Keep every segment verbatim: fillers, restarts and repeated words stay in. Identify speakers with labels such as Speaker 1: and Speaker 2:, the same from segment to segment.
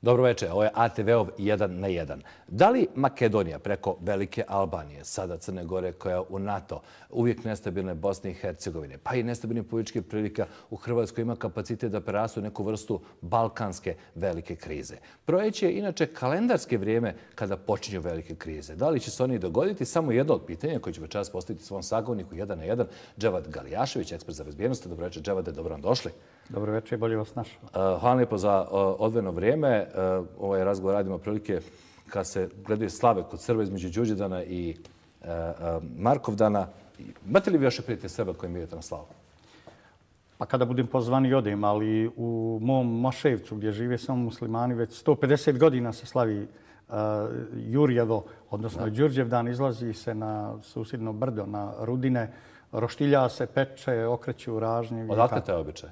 Speaker 1: Dobro večer, ovo je A T V-ov jedan na jedan. Da li Makedonija preko Velike Albanije, sada Crne Gore koja je u NATO, uvijek nestabilne Bosne i Hercegovine, pa i nestabilnih političkih prilika u Hrvatskoj ima kapacitet da prerastu neku vrstu balkanske velike krize? Proleće je inače kalendarske vrijeme kada počinju velike krize. Da li će se oni dogoditi? Samo jedno od pitanja koje ću večeras postaviti svom sagovorniku jedan na jedan, Dževad Galijašević, ekspert za bezbjednost. Dobro večer, Dževade, dobro vam došli.
Speaker 2: Dobro večer, bolje vas našao.
Speaker 1: Hvala lijepo za odvojeno vrijeme. Ovaj razgovor radimo prilike kad se gledaju slave kod Srba između Đurđevdana i Markovdana. Imate li vi još prijatelje Srba koji idete na slavu?
Speaker 2: Pa kada budem pozvani odem, ali u mom Moševcu gdje žive samo muslimani već sto pedeset godina se slavi Jurjevo, odnosno Đurđevdan, izlazi se na susjedno brdo, na Rudine, roštilja se, peče, okreću ražnje.
Speaker 1: Odakle taj običaj?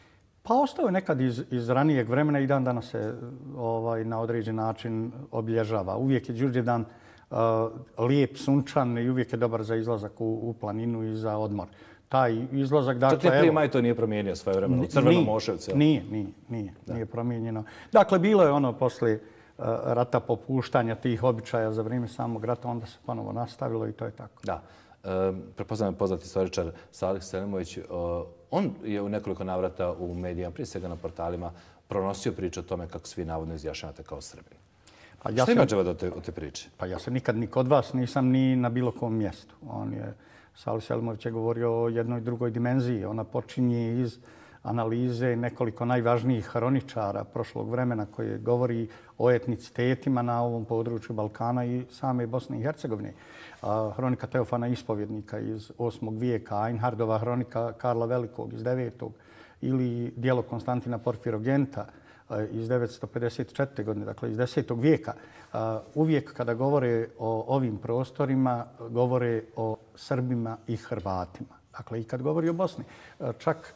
Speaker 2: Pa ostao je nekad iz, iz ranijeg vremena i dan danas se ovaj, na određen način obilježava. Uvijek je Đurđevdan uh, lijep, sunčan i uvijek je dobar za izlazak u, u planinu i za odmor. Taj izlazak, dakle...
Speaker 1: Čak je prije maj to nije promijenio svoje vremena u Crvenom Moševcu?
Speaker 2: Nije, nije, nije, nije promijenjeno. Dakle, bilo je ono poslije uh, rata popuštanja tih običaja za vrijeme samog rata, onda se ponovo nastavilo i to je tako.
Speaker 1: Da. E, prepoznajem poznati istoričar Salih Selimović. E, on je u nekoliko navrata u medijima, prije svega na portalima, pronosio priču o tome kako svi navodno izjašnjavate kao Srbi. Pa ja Što ima Dževad od te, od te priče?
Speaker 2: Pa ja se nikad ni kod vas nisam ni na bilo kom mjestu. On je, Salih Selimović je govorio o jednoj drugoj dimenziji. Ona počinje iz analize nekoliko najvažnijih hroničara prošlog vremena koje govori o etnicitetima na ovom području Balkana i same Bosne i Hercegovine. Hronika Teofana Ispovjednika iz osmog vijeka, Einhardova hronika Karla Velikog iz devetog ili dijelo Konstantina Porfirogenta iz devetsto pedeset četvrte. godine, dakle iz desetog vijeka. Uvijek kada govore o ovim prostorima, govore o Srbima i Hrvatima. Dakle, i kad govori o Bosni. Čak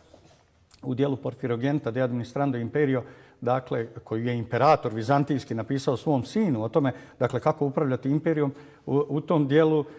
Speaker 2: u dijelu Porfirogenta, De administrando imperio, dakle, koji je imperator vizantijski napisao svom sinu o tome, dakle, kako upravljati imperijom, u, u tom dijelu uh,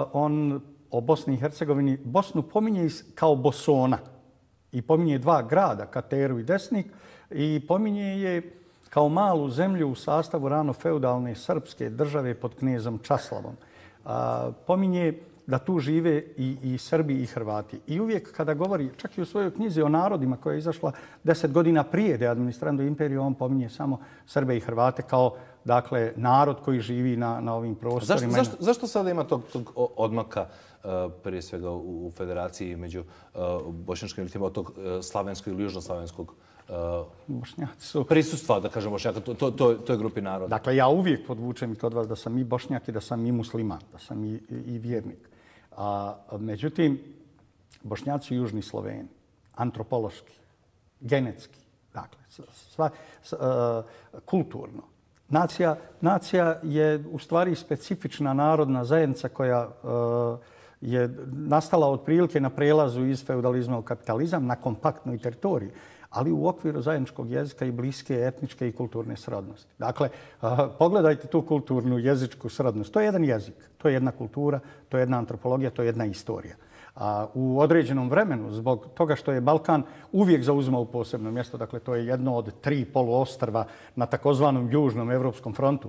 Speaker 2: on o Bosni i Hercegovini Bosnu pominje kao Bosona i pominje dva grada, Kateru i Desnik, i pominje je kao malu zemlju u sastavu rano feudalne srpske države pod knezom Časlavom. Uh, pominje da tu žive i, i Srbi i Hrvati. I uvijek kada govori, čak i u svojoj knjizi o narodima koja je izašla deset godina prije De administrando imperio, on pominje samo Srbe i Hrvate kao, dakle, narod koji živi na, na ovim prostorima.
Speaker 1: Zašto, zašto, zašto sada ima tog, tog odmaka uh, prije svega u, u federaciji među uh, bošnjačkim elitima od tog uh, slavenskog ili južnoslavenskog uh,
Speaker 2: Bošnjaci su
Speaker 1: prisustva, da kažem Bošnjaka, to, to, to, to je grupi naroda?
Speaker 2: Dakle, ja uvijek podvučem i kod vas da sam i Bošnjak i da sam i musliman, da sam i, i vjernik. A, međutim, Bošnjaci su južni Sloveni, antropološki, genetski, dakle, sva, sva, uh, kulturno. Nacija, nacija je u stvari specifična narodna zajednica koja uh, je nastala otprilike na prelazu iz feudalizma u kapitalizam na kompaktnoj teritoriji, ali u okviru zajedničkog jezika i bliske etničke i kulturne srodnosti. Dakle, pogledajte tu kulturnu jezičku srodnost. To je jedan jezik, to je jedna kultura, to je jedna antropologija, to je jedna istorija. A u određenom vremenu, zbog toga što je Balkan uvijek zauzimao posebno mjesto, dakle to je jedno od tri poluostrva na takozvanom južnom evropskom frontu,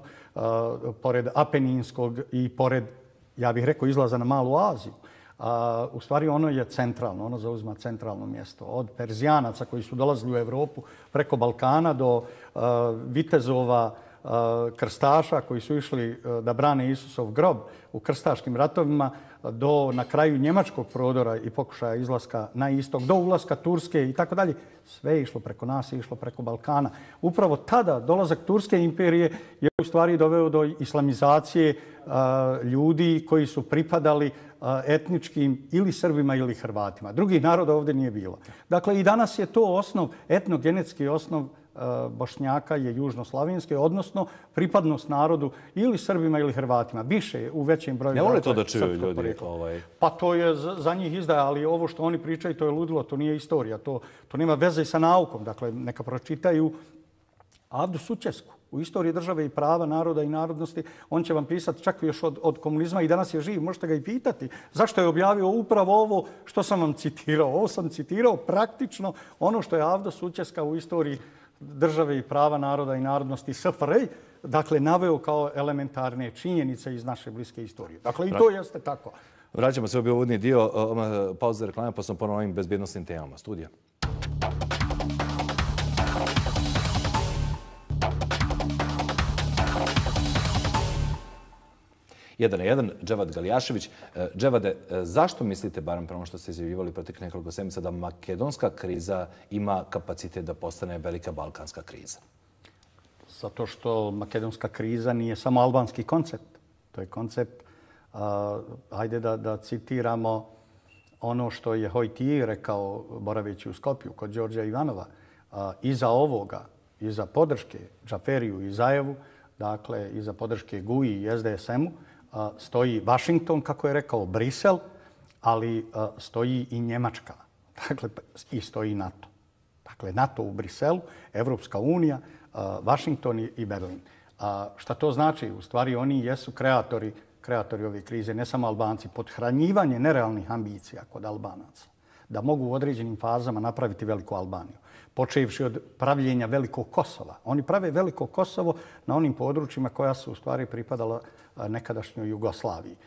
Speaker 2: pored Apeninskog i pored, ja bih rekao, izlaza na Malu Aziju. A, u stvari ono je centralno, ono zauzima centralno mjesto. Od Perzijanaca koji su dolazili u Evropu preko Balkana do a, vitezova, a, krstaša koji su išli a, da brane Isusov grob u krstaškim ratovima, do na kraju njemačkog prodora i pokušaja izlaska na istok, do ulaska Turske i tako dalje. Sve je išlo preko nas i išlo preko Balkana. Upravo tada dolazak Turske imperije je u stvari doveo do islamizacije a, ljudi koji su pripadali a, etničkim ili Srbima ili Hrvatima. Drugih naroda ovdje nije bilo. Dakle, i danas je to osnov, etnogenetski osnov Bošnjaka je južnoslavenski, odnosno pripadnost narodu ili Srbima ili Hrvatima. Više u većem broju.
Speaker 1: Ne vole to da čuju ljudi? Ovaj...
Speaker 2: Pa to je za, za njih izdaja, ali ovo što oni pričaju to je ludilo, to nije istorija. To, to nema veze sa naukom. Dakle, neka pročitaju Avdu Sućesku u istoriji države i prava naroda i narodnosti. On će vam pisati čak još od, od komunizma i danas je živ. Možete ga i pitati zašto je objavio upravo ovo što sam vam citirao. Ovo sam citirao praktično ono što je Avda Sućeska u istoriji države i prava naroda i narodnosti S F R J, dakle, naveo kao elementarne činjenice iz naše bliske istorije. Dakle, i to jeste tako.
Speaker 1: Vraćamo se u uvodni dio, pauza za reklame, pa sam ponovno ovim bezbjednostnim temama. Studija. Jedan na jedan, Dževad Galijašević. Dževade, zašto mislite, barem prema što ste izjavljivali protiv nekoliko sedmica, da makedonska kriza ima kapacitet da postane velika balkanska kriza?
Speaker 2: Zato što makedonska kriza nije samo albanski koncept. To je koncept, hajde da, da citiramo ono što je Hojtije rekao boraveći u Skopju kod Đorđa Ivanova. Iza ovoga, iza podrške Džaferiju i Zajevu, dakle, iza podrške G U I i S D S M-u, stoji Washington, kako je rekao, Brisel, ali stoji i Njemačka. Dakle, i stoji NATO. Dakle, NATO u Briselu, Evropska unija, Washington i Berlin. Šta to znači? U stvari, oni jesu kreatori, kreatori ove krize, ne samo Albanci. Podhranjivanje nerealnih ambicija kod Albanaca da mogu u određenim fazama napraviti veliku Albaniju. Počevši od pravljenja velikog Kosova. Oni prave veliko Kosovo na onim područjima koja su u stvari pripadala nekadašnjoj Jugoslaviji.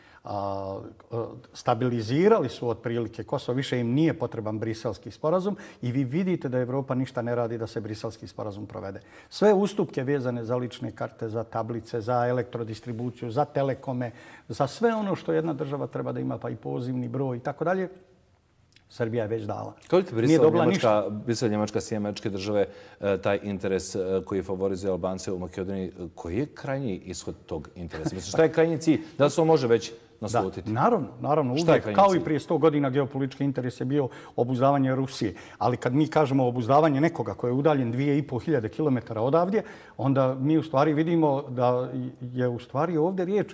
Speaker 2: Stabilizirali su otprilike Kosovo, više im nije potreban briselski sporazum i vi vidite da Evropa ništa ne radi da se briselski sporazum provede. Sve ustupke vezane za lične karte, za tablice, za elektrodistribuciju, za telekome, za sve ono što jedna država treba da ima, pa i pozivni broj i tako dalje, Srbija je već dala.
Speaker 1: Koliko Brisel, Njemačka, Sjedinjene Američke Države, taj interes koji favorizuje Albance u Makedoniji, koji je krajnji ishod tog interesa? Mislim, šta je krajnji cilj? Da li se on može već naslutiti?
Speaker 2: Naravno, naravno. Uvijek, kao i prije sto godina geopolitički interes je bio obuzdavanje Rusije. Ali kad mi kažemo obuzdavanje nekoga koji je udaljen dvije i pol hiljade kilometara odavdje, onda mi u stvari vidimo da je u stvari ovdje riječ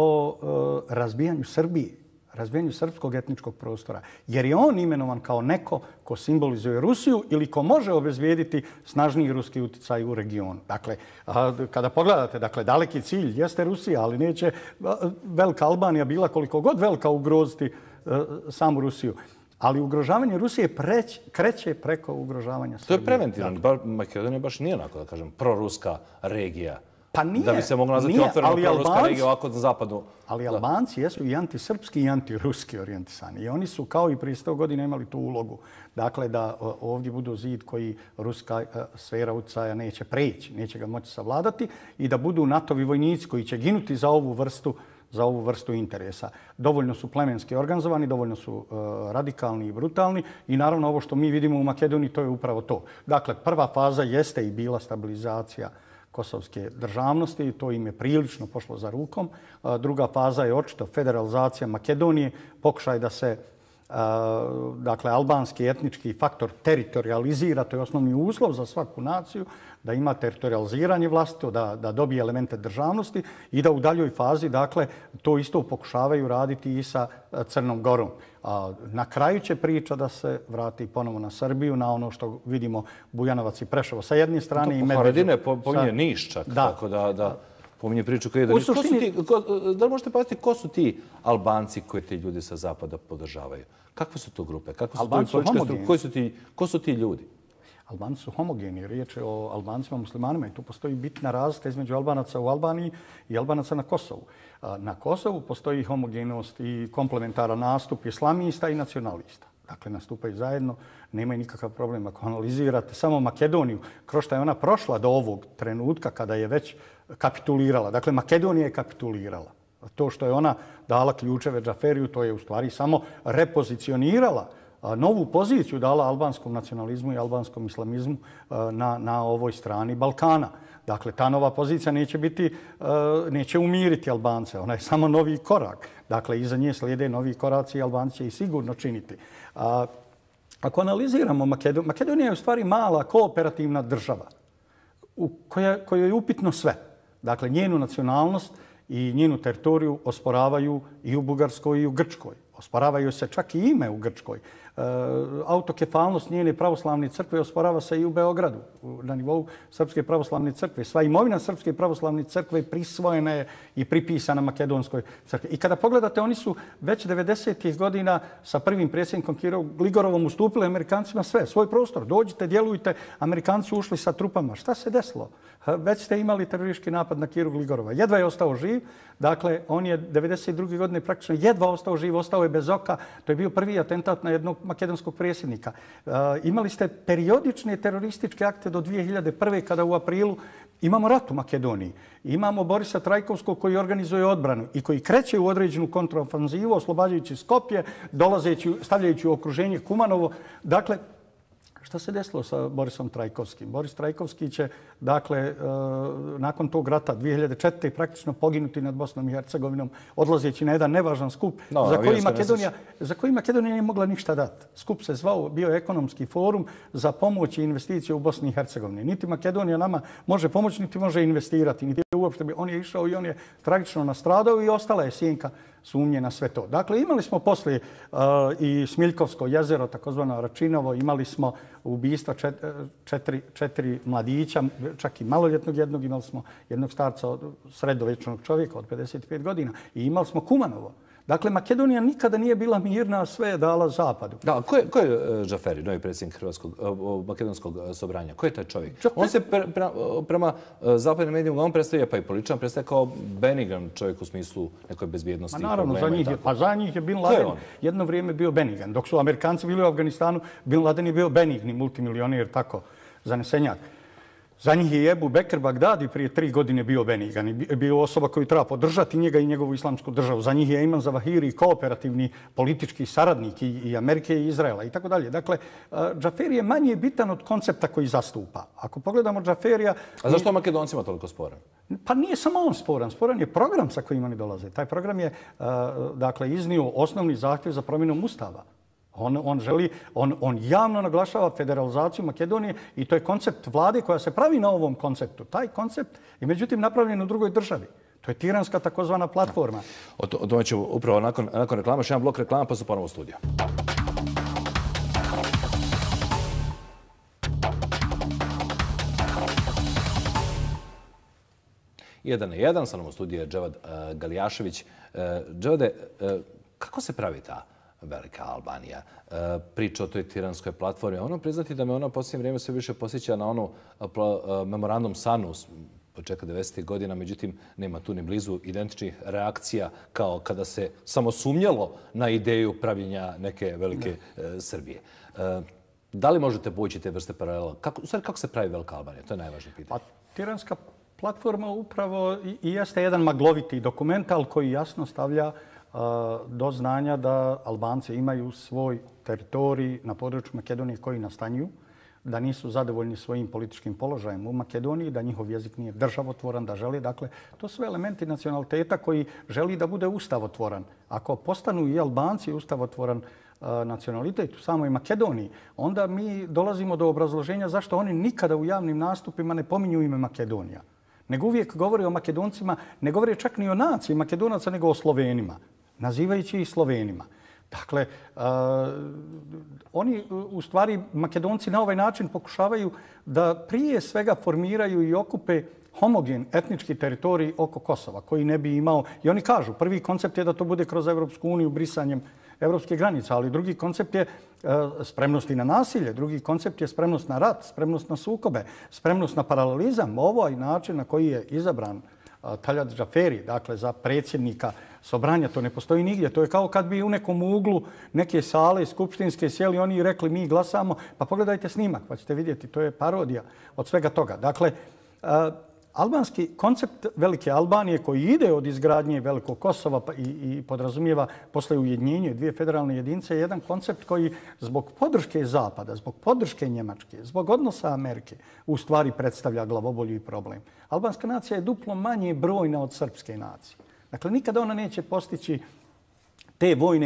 Speaker 2: o razbijanju Srbije, razbijanju srpskog etničkog prostora. Jer je on imenovan kao neko ko simbolizuje Rusiju ili ko može obezvijediti snažniji ruski utjecaj u regionu. Dakle, kada pogledate, dakle, daleki cilj jeste Rusija, ali neće velika Albanija bila koliko god velika ugroziti samu Rusiju. Ali ugrožavanje Rusije preć, kreće preko ugrožavanja Srbije.
Speaker 1: To je preventivno. Makedonija baš nije onako, da kažem, proruska regija.
Speaker 2: Pa nije,
Speaker 1: da bi se mogla nazvati otvoreno proruska regija ovako na zapadu.
Speaker 2: Ali Albanci jesu i antisrpski i antiruski orijentisani. I oni su kao i prije sto godina imali tu ulogu. Dakle, da ovdje budu zid koji ruska sfera utjecaja neće preći, neće ga moći savladati i da budu NATO-vi vojnici koji će ginuti za ovu vrstu za ovu vrstu interesa. Dovoljno su plemenski organizovani, dovoljno su uh, radikalni i brutalni i naravno ovo što mi vidimo u Makedoniji to je upravo to. Dakle, prva faza jeste i bila stabilizacija kosovske državnosti i to im je prilično pošlo za rukom. Druga faza je očito federalizacija Makedonije, pokušaj da se dakle, albanski etnički faktor teritorializira, to je osnovni uslov za svaku naciju, da ima teritorializiranje vlastito, da, da dobije elemente državnosti i da u daljoj fazi dakle, to isto pokušavaju raditi i sa Crnom Gorom. A na kraju će priča da se vrati ponovo na Srbiju, na ono što vidimo Bujanovac i Preševo sa jedne strane i Medveđu.
Speaker 1: Haradine pominje Niš čak, da. Tako da, da pominje priču koji je da Niš. Suštini... Da li možete paziti ko su ti Albanci koji ti ljudi sa zapada podržavaju? Kakve su to grupe? Kakve su
Speaker 2: Albanci
Speaker 1: to političke koji su ti, ko su ti ljudi?
Speaker 2: Albanci su homogeni. Riječ je o Albancima muslimanima i tu postoji bitna razlika između Albanaca u Albaniji i Albanaca na Kosovu. Na Kosovu postoji homogenost i komplementaran nastup islamista i nacionalista. Dakle, nastupaju zajedno, nemaju nikakav problem. Ako analizirate samo Makedoniju, kroz što je ona prošla do ovog trenutka kada je već kapitulirala. Dakle, Makedonija je kapitulirala. To što je ona dala ključeve Džaferiju, to je u stvari samo repozicionirala novu poziciju dala albanskom nacionalizmu i albanskom islamizmu na, na ovoj strani Balkana. Dakle, ta nova pozicija neće biti, neće umiriti Albance, ona je samo novi korak. Dakle, iza nje slijede novi koraci i Albanci će ih sigurno činiti. Ako analiziramo Makedoniju, Makedonija je u stvari mala kooperativna država u koja, kojoj je upitno sve. Dakle, njenu nacionalnost i njenu teritoriju osporavaju i u Bugarskoj i u Grčkoj. Osporavaju se čak i ime u Grčkoj. Autokefalnost njene pravoslavne crkve osporava se i u Beogradu na nivou Srpske pravoslavne crkve. Sva imovina Srpske pravoslavne crkve prisvojena je i pripisana Makedonskoj crkvi. I kada pogledate, oni su već devedesetih godina sa prvim predsjednikom Kirom Gligorovom ustupili Amerikancima sve, svoj prostor. Dođite, djelujte. Amerikanci ušli sa trupama. Šta se desilo? Već ste imali teroristički napad na Kiru Gligorova. Jedva je ostao živ. Dakle, on je devedeset druge godine praktično jedva ostao živ, ostao je bez oka. To je bio prvi atentat na jednog makedonskog predsjednika. E, imali ste periodične terorističke akte do dvije hiljade prve kada u aprilu imamo rat u Makedoniji. Imamo Borisa Trajkovskog koji organizuje odbranu i koji kreće u određenu kontrofanzivu, oslobađajući Skopje, dolazeći, stavljajući u okruženje Kumanovo. Dakle, šta se desilo sa Borisom Trajkovskim? Boris Trajkovski će, dakle, nakon tog rata dvije hiljade četvrte praktično poginuti nad Bosnom i Hercegovinom, odlazeći na jedan nevažan skup
Speaker 1: no,
Speaker 2: za, koji Makedonija, za koji Makedonija nije mogla ništa dati. Skup se zvao, bio ekonomski forum za pomoć i investicije u Bosni i Hercegovini. Niti Makedonija nama može pomoći, niti može investirati. Niti uopšte bi, on je išao i on je tragično nastradao i ostala je sjenka sumnje na sve to. Dakle, imali smo poslije uh, i Smiljkovsko jezero, takozvano Račinovo, imali smo ubistva čet, četiri, četiri mladića, čak i maloljetnog jednog, imali smo jednog starca, od sredovečnog čovjeka od pedeset pet godina i imali smo Kumanovo. Dakle, Makedonija nikada nije bila mirna, sve je dala Zapadu.
Speaker 1: Da, ko je, ko je Džaferi, novi predsjednik Hrvatskog, makedonskog sobranja? Ko je taj čovjek?
Speaker 2: Džaferi.
Speaker 1: On se pre, pre, prema zapadnim medijima, on predstavlja, pa i političan, predstavlja kao benigan čovjek u smislu nekoj bezbjednosti.
Speaker 2: Ma naravno, za njih je, pa za njih je Bin Laden jedno vrijeme bio benigan. Dok su Amerikanci bili u Afganistanu, Bin Laden je bio benigni multimilioner, tako, zanesenjak. Za njih je Ebu Bekr Bagdadi prije tri godine bio benigan i bio osoba koju treba podržati njega i njegovu islamsku državu. Za njih je Iman Zavahiri kooperativni politički saradnik i, i Amerike i Izraela i tako dalje. Dakle, Džaferi je manje bitan od koncepta koji zastupa. Ako pogledamo Džaferija...
Speaker 1: A zašto Makedoncima toliko sporan?
Speaker 2: Pa nije samo on sporan. Sporan je program sa kojim oni dolaze. Taj program je dakle, iznio osnovni zahtjev za promjenom Ustava. On, on želi, on, on javno naglašava federalizaciju Makedonije i to je koncept vlade koja se pravi na ovom konceptu. Taj koncept je međutim napravljen u drugoj državi. To je tiranska takozvana platforma.
Speaker 1: O, to, o tome ću upravo nakon, nakon reklama, još jedan blok reklama pa su ponovo u studiju. Jedan na jedan, sa nam u studiju je Dževad uh, Galijašević. Uh, Dževade, uh, kako se pravi ta Velika Albanija? Uh, priča o toj tiranskoj platformi. Ono priznati da me ona u posljednje vrijeme sve više posjeća na onu uh, uh, memorandum Sanu početka devedesetih godina, međutim nema tu ni blizu identičnih reakcija kao kada se samo sumnjalo na ideju pravljenja neke velike uh, Srbije. Uh, da li možete povući te vrste paralela? Kako, u stvari, kako se pravi Velika Albanija? To je najvažnije pitanje.
Speaker 2: Pa, tiranska platforma upravo i, i jeste jedan magloviti dokumental koji jasno stavlja do znanja da Albanci imaju svoj teritorij na području Makedonije koji nastanjuju, da nisu zadovoljni svojim političkim položajem u Makedoniji, da njihov jezik nije državotvoran, da želi. Dakle, to su elementi nacionaliteta koji želi da bude ustavotvoran. Ako postanu i Albanci ustavotvoran nacionalitet u samoj Makedoniji, onda mi dolazimo do obrazloženja zašto oni nikada u javnim nastupima ne pominju ime Makedonija. Nego uvijek govore o Makedoncima, ne govore čak ni o naciji Makedonaca, nego o Slovenima, nazivajući ih Slovenima. Dakle, uh, oni u stvari, Makedonci na ovaj način pokušavaju da prije svega formiraju i okupe homogen etnički teritorij oko Kosova, koji ne bi imao, i oni kažu, prvi koncept je da to bude kroz Evropsku uniju brisanjem evropske granice, ali drugi koncept je uh, spremnost i na nasilje, drugi koncept je spremnost na rat, spremnost na sukobe, spremnost na paralelizam. Ovo je način na koji je izabran uh, Taljat Džaferi, dakle za predsjednika Sobranja, to ne postoji nigdje. To je kao kad bi u nekom uglu neke sale skupštinske sjeli oni i rekli mi glasamo, pa pogledajte snimak pa ćete vidjeti, to je parodija od svega toga. Dakle, uh, albanski koncept Velike Albanije koji ide od izgradnje Velikog Kosova i, i podrazumijeva posle ujedinjenje dvije federalne jedinice je jedan koncept koji zbog podrške Zapada, zbog podrške Njemačke, zbog odnosa Amerike u stvari predstavlja glavobolju i problem. Albanska nacija je duplo manje brojna od srpske nacije. Dakle, nikada ona neće postići te vojne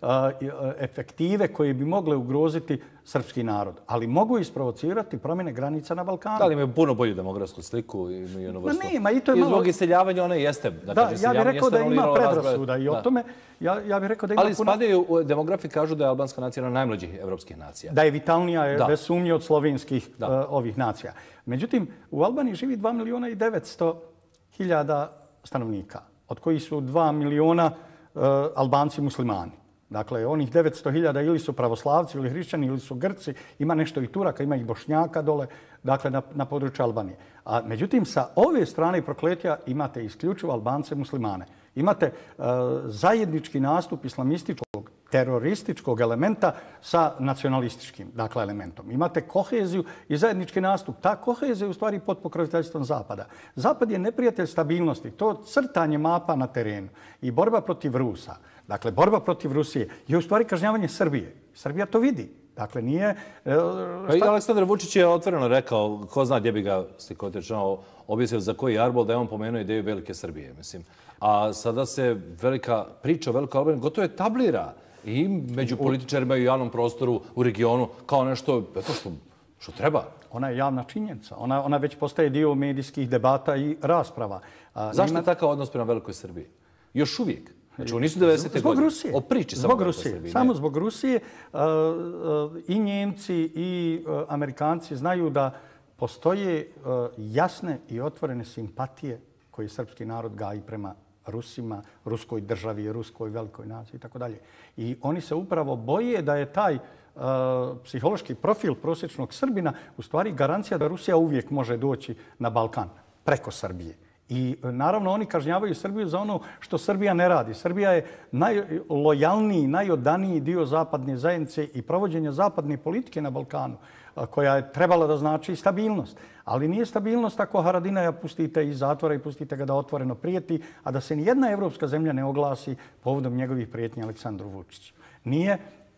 Speaker 2: efektive koje bi mogle ugroziti srpski narod. Ali mogu isprovocirati promjene granica na Balkanu.
Speaker 1: Da li imaju puno bolju demografsku sliku? Imaju jednu vrstu...
Speaker 2: Ma nema, i to je malo...
Speaker 1: I zbog iseljavanja ona jeste.
Speaker 2: Da, ja bih rekao da ima predrasuda i o tome. Ja bih rekao da ima
Speaker 1: ali
Speaker 2: puno...
Speaker 1: spadaju, demografi kažu da je albanska nacija jedna od najmlađih evropskih nacija.
Speaker 2: Da je vitalnija, je bez sumnje od slovenskih ovih nacija. Međutim, u Albaniji živi dva miliona i devetsto hiljada stanovnika, od kojih su dva miliona Albanci muslimani. Dakle, onih devetsto hiljada ili su pravoslavci ili hrišćani ili su Grci, ima nešto i Turaka, ima i Bošnjaka dole, dakle, na, na području Albanije. A međutim, sa ove strane prokletija imate isključivo Albance muslimane. Imate uh, zajednički nastup islamističkog, terorističkog elementa sa nacionalističkim, dakle, elementom. Imate koheziju i zajednički nastup. Ta kohezija je u stvari pod pokroviteljstvom Zapada. Zapad je neprijatelj stabilnosti. To crtanje mapa na terenu i borba protiv Rusa, dakle, borba protiv Rusije je u stvari kažnjavanje Srbije. Srbija to vidi. Dakle, nije...
Speaker 1: Pa i Aleksandar Vučić je otvoreno rekao, ko zna gdje bi ga slikotično objasnio za koji arbol, da je on pomenuo ideju Velike Srbije, mislim. A sada se velika priča o Velikoj Albaniji gotovo etablira i među političarima i u javnom prostoru u regionu kao nešto eto što, što treba.
Speaker 2: Ona je javna činjenica. Ona, ona već postaje dio medijskih debata i rasprava.
Speaker 1: A, zašto je takav odnos prema Velikoj Srbiji? Još uvijek. Znači, nisu devedesete godine.
Speaker 2: Zbog Rusije.
Speaker 1: O priči
Speaker 2: zbog Rusije. Samo zbog Rusije. Uh, uh, I Njemci i uh, Amerikanci znaju da postoje uh, jasne i otvorene simpatije koje srpski narod gaji prema Rusima, ruskoj državi, ruskoj velikoj naciji i tako dalje. I oni se upravo boje da je taj uh, psihološki profil prosječnog Srbina u stvari garancija da Rusija uvijek može doći na Balkan preko Srbije. I naravno oni kažnjavaju Srbiju za ono što Srbija ne radi. Srbija je najlojalniji, najodaniji dio zapadne zajednice i provođenja zapadne politike na Balkanu, koja je trebala da znači stabilnost. Ali nije stabilnost ako Haradinaja pustite iz zatvora i pustite ga da otvoreno prijeti, a da se nijedna evropska zemlja ne oglasi povodom njegovih prijetnji Aleksandru Vučiću. Nije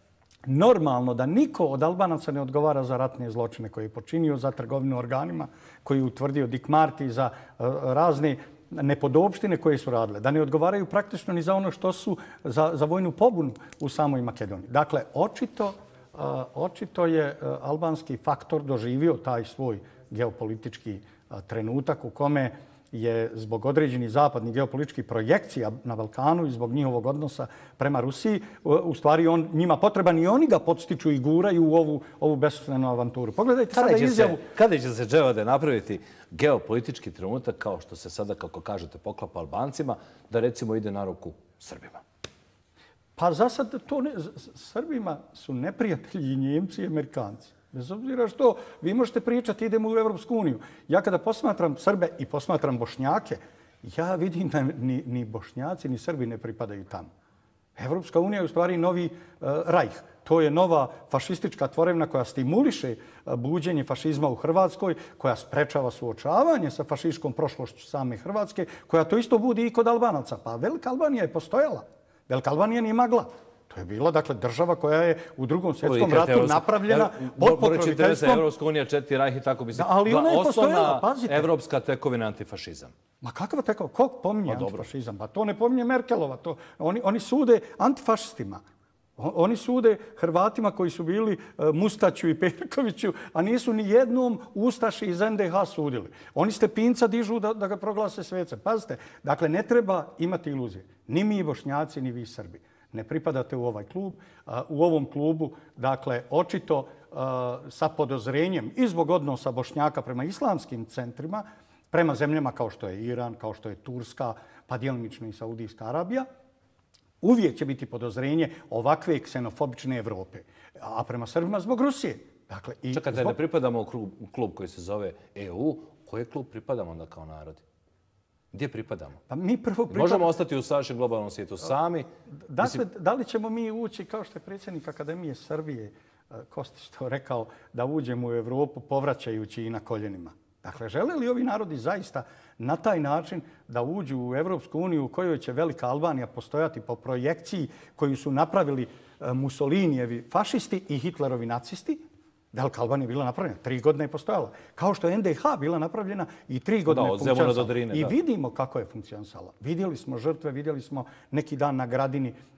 Speaker 2: normalno da niko od Albanaca ne odgovara za ratne zločine koje je počinio, za trgovinu organima, koji je utvrdio Dick Marty, za uh, razne nepodopštine koje su radile. Da ne odgovaraju praktično ni za ono što su za, za vojnu pobunu u samoj Makedoniji. Dakle, očito, uh, očito je uh, albanski faktor doživio taj svoj geopolitički uh, trenutak u kome je zbog određenih zapadnih geopolitičkih projekcija na Balkanu i zbog njihovog odnosa prema Rusiji, u stvari on njima potreban i oni ga podstiču i guraju u ovu, ovu besmislenu avanturu. Pogledajte
Speaker 1: kada
Speaker 2: sada
Speaker 1: će
Speaker 2: izjavu...
Speaker 1: Se, kada će se Dževade napraviti geopolitički trenutak kao što se sada, kako kažete, poklapa Albancima, da recimo ide na ruku Srbima?
Speaker 2: Pa za sad to ne, Srbima su neprijatelji i Njemci i Amerikanci. Bez obzira što vi možete pričati idemo u Evropsku uniju. Ja kada posmatram Srbe i posmatram Bošnjake, ja vidim da ni, ni Bošnjaci ni Srbi ne pripadaju tamo. Evropska unija je u stvari novi uh, rajh. To je nova fašistička tvorevna koja stimuliše uh, buđenje fašizma u Hrvatskoj, koja sprečava suočavanje sa fašističkom prošlošću same Hrvatske, koja to isto budi i kod Albanaca. Pa Velika Albanija je postojala. Velika Albanija nije magla. To je bila, dakle, država koja je u drugom svjetskom ratu napravljena pod pokroviteljstvom.
Speaker 1: Evropska unija, četiri rajh i tako bi se...
Speaker 2: Ali ona je postojala, pazite.
Speaker 1: Evropska tekovina antifašizam.
Speaker 2: Ma kakva tekovina? Ko pominje antifašizam? Pa to ne pominje Merkelova. To, oni, oni sude antifašistima. Oni sude Hrvatima koji su bili Mustaću i Perkoviću, a nisu ni jednom Ustaši iz en de ha sudili. Oni Stepinca dižu da, da ga proglase svece. Pazite, dakle, ne treba imati iluzije. Ni mi Bošnjaci, ni vi Srbi. Ne pripadate u ovaj klub. U ovom klubu, dakle, očito sa podozrenjem i zbog odnosa Bošnjaka prema islamskim centrima, prema zemljama kao što je Iran, kao što je Turska, pa djelomično i Saudijska Arabija, uvijek će biti podozrenje ovakve ksenofobične Evrope. A prema Srbima zbog Rusije. Dakle, i
Speaker 1: čekajte,
Speaker 2: zbog...
Speaker 1: ne pripadamo u klub, u klub koji se zove E U. Koji klub pripadamo onda kao narod? Gdje pripadamo?
Speaker 2: Pa mi prvo pripadamo...
Speaker 1: Možemo ostati u sadašnjem globalnom svijetu sami.
Speaker 2: Dakle, Mislim... da li ćemo mi ući, kao što je predsjednik Akademije Srbije Kostić to rekao, da uđemo u Evropu povraćajući i na koljenima? Dakle, žele li ovi narodi zaista na taj način da uđu u Evropsku uniju u kojoj će Velika Albanija postojati po projekciji koju su napravili Mussolinijevi fašisti i Hitlerovi nacisti? Velika Albanija je bila napravljena, tri godine je postojala. Kao što je en de ha bila napravljena i tri godine je funkcionisala. I vidimo kako je funkcionisala. Vidjeli smo žrtve, vidjeli smo neki dan na Gradini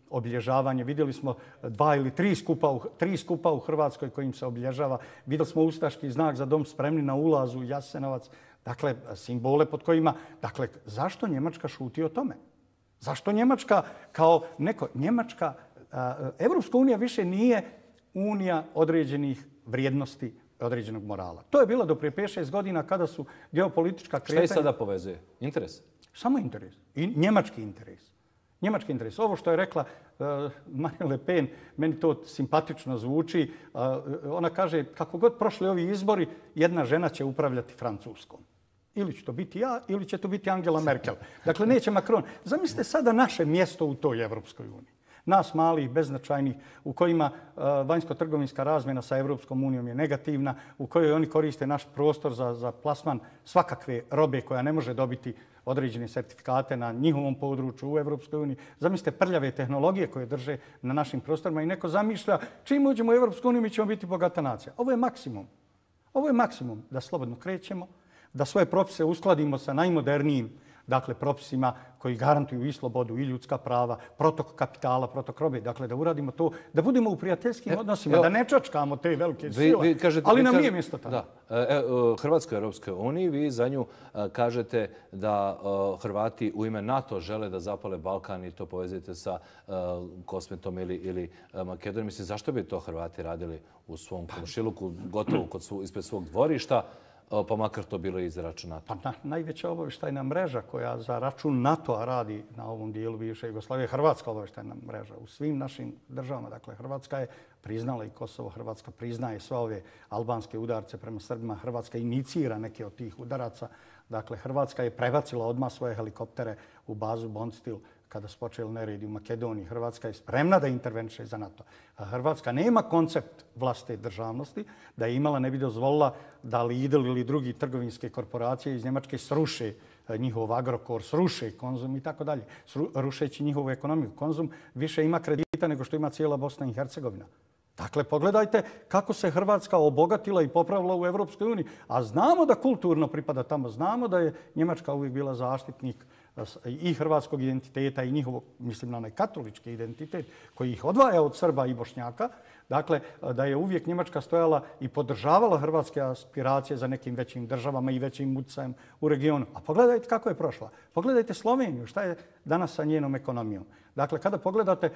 Speaker 2: obilježavanje. Vidjeli smo dva ili tri skupa, u, tri skupa u Hrvatskoj kojim se obilježava. Vidjeli smo ustaški znak za dom spremni na ulazu, Jasenovac. Dakle, simbole pod kojima... Dakle, zašto Njemačka šuti o tome? Zašto Njemačka kao neko... Njemačka, Evropska unija više nije unija određenih vrijednosti, određenog morala. To je bilo do prije pet šest godina kada su geopolitička kretanja...
Speaker 1: Šta je sada povezuje? Interes?
Speaker 2: Samo interes. I njemački interes. Njemački interes. Ovo što je rekla uh, Marine Le Pen, meni to simpatično zvuči. Uh, ona kaže, kako god prošli ovi izbori, jedna žena će upravljati Francuskom. Ili će to biti ja, ili će to biti Angela Merkel. Dakle, neće Macron. Zamislite sada naše mjesto u toj Evropskoj uniji. Nas malih, beznačajnih, u kojima uh, vanjsko-trgovinska razmjena sa Evropskom unijom je negativna, u kojoj oni koriste naš prostor za, za plasman svakakve robe koja ne može dobiti određene sertifikate na njihovom području u Evropskoj uniji. Zamislite prljave tehnologije koje drže na našim prostorima i neko zamišlja čim uđemo u Evropsku uniju mi ćemo biti bogata nacija. Ovo je maksimum. Ovo je maksimum da slobodno krećemo, da svoje propise uskladimo sa najmodernijim dakle, propisima koji garantuju i slobodu i ljudska prava, protok kapitala, protok robe. Dakle, da uradimo to, da budemo u prijateljskim e, odnosima, evo, da ne čačkamo te velike sile, vi, vi kažete, ali nam
Speaker 1: kažete,
Speaker 2: nije mjesto tamo.
Speaker 1: Da. E, Hrvatskoj i Europskoj uniji, vi za nju kažete da Hrvati u ime NATO žele da zapale Balkan i to povezujete sa Kosmetom ili, ili Makedonijom. Mislim, zašto bi to Hrvati radili u svom komšiluku, gotovo kod su, ispred svog dvorišta? Pa makar to bilo iz računa.
Speaker 2: Pa na, najveća obavještajna mreža koja za račun NATO-a radi na ovom dijelu bivše Jugoslavije je Hrvatska obavještajna mreža u svim našim državama. Dakle, Hrvatska je priznala i Kosovo, Hrvatska priznaje sve ove albanske udarce prema Srbima. Hrvatska inicira neke od tih udaraca. Dakle, Hrvatska je prebacila odmah svoje helikoptere u bazu Bondstil kada su počeli neredi u Makedoniji. Hrvatska je spremna da interveniše za NATO. Hrvatska nema koncept vlastite državnosti. Da je imala, ne bi dozvolila da Lidl ili drugi trgovinske korporacije iz Njemačke sruše njihov Agrokor, sruše Konzum i tako dalje. Rušeći njihovu ekonomiju. Konzum više ima kredita nego što ima cijela Bosna i Hercegovina. Dakle, pogledajte kako se Hrvatska obogatila i popravila u Evropskoj uniji. A znamo da kulturno pripada tamo. Znamo da je Njemačka uvijek bila zaštitnik i hrvatskog identiteta i njihovog, mislim na onaj katolički identitet koji ih odvaja od Srba i Bošnjaka. Dakle, da je uvijek Njemačka stojala i podržavala hrvatske aspiracije za nekim većim državama i većim utjecajem u regionu. A pogledajte kako je prošla. Pogledajte Sloveniju, šta je danas sa njenom ekonomijom. Dakle, kada pogledate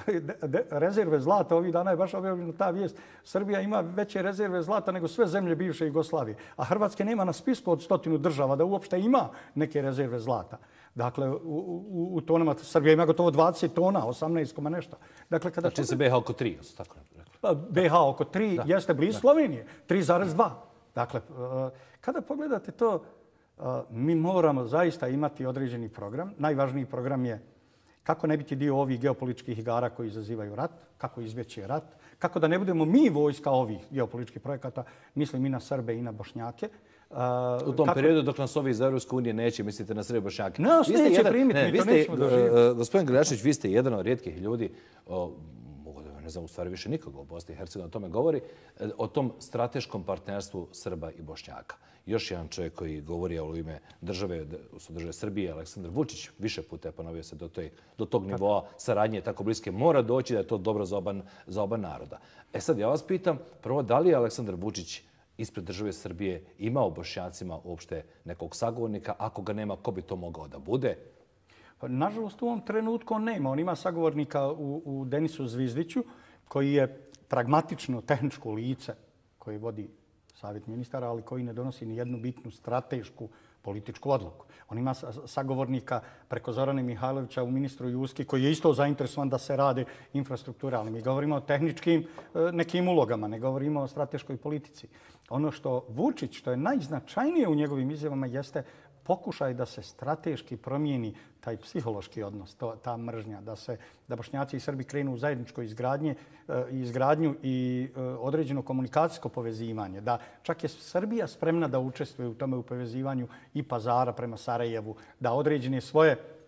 Speaker 2: rezerve zlata, ovih dana je baš objavljena ta vijest, Srbija ima veće rezerve zlata nego sve zemlje bivše Jugoslavije. A Hrvatske nema na spisku od stotinu država da uopšte ima neke rezerve zlata. Dakle, u, u, u tonama Srbija ima gotovo dvadeset tona, osamnaest koma nešto. Dakle, kada
Speaker 1: znači se B H oko tri, tako
Speaker 2: rekli. B H oko tri da, jeste blizu da. Slovenije, tri zarez dva. Dakle, kada pogledate to, mi moramo zaista imati određeni program. Najvažniji program je kako ne biti dio ovih geopolitičkih igara koji izazivaju rat, kako izbjeći rat, kako da ne budemo mi vojska ovih geopolitičkih projekata, mislim i na Srbe i na Bošnjake.
Speaker 1: Uh, u tom kako... periodu dok nas ovi iz Evropske unije neće, mislite na Srbe i Bošnjake.
Speaker 2: No, vi neće jedan... primiti, ne, mi to ste, nećemo doživjeti.
Speaker 1: Uh, gospodin Grgačević, vi ste jedan od rijetkih ljudi, o, mogu da ne znam u stvari više nikoga u Bosni i Hercegovini o tome govori, o tom strateškom partnerstvu Srba i Bošnjaka. Još jedan čovjek koji govori u ime države, u države Srbije, Aleksandar Vučić, više puta je ponovio se do, toj, do tog nivoa saradnje tako bliske, mora doći da je to dobro za oba, za oba naroda. E sad, ja vas pitam, prvo, da li je Aleksandar Vučić ispred države Srbije imao Bošnjacima uopšte nekog sagovornika? Ako ga nema, ko bi to mogao da bude?
Speaker 2: Nažalost, u ovom trenutku on nema. On ima sagovornika u, u Denisu Zvizdiću, koji je pragmatično tehničko lice koji vodi savjet ministara, ali koji ne donosi ni jednu bitnu stratešku političku odluku. On ima sagovornika preko Zorana Mihajlovića u ministru Juski, koji je isto zainteresovan da se rade infrastruktura, ali mi govorimo o tehničkim nekim ulogama, ne govorimo o strateškoj politici. Ono što Vučić, što je najznačajnije u njegovim izjavama, jeste pokušaj da se strateški promijeni taj psihološki odnos, to, ta mržnja, da se da Bošnjaci i Srbi krenu u zajedničko izgradnje, izgradnju i određeno komunikacijsko povezivanje. Da čak je Srbija spremna da učestvuje u tome u povezivanju i Pazara prema Sarajevu, da određene svoje